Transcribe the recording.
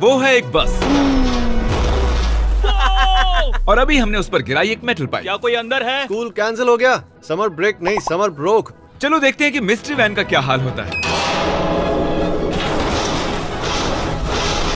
वो है एक बस और अभी हमने उस पर गिराई एक मेटल पाइप। क्या कोई अंदर है? स्कूल कैंसिल हो गया। समर ब्रेक नहीं, समर ब्रोक। चलो देखते हैं कि मिस्ट्री वैन का क्या हाल होता है।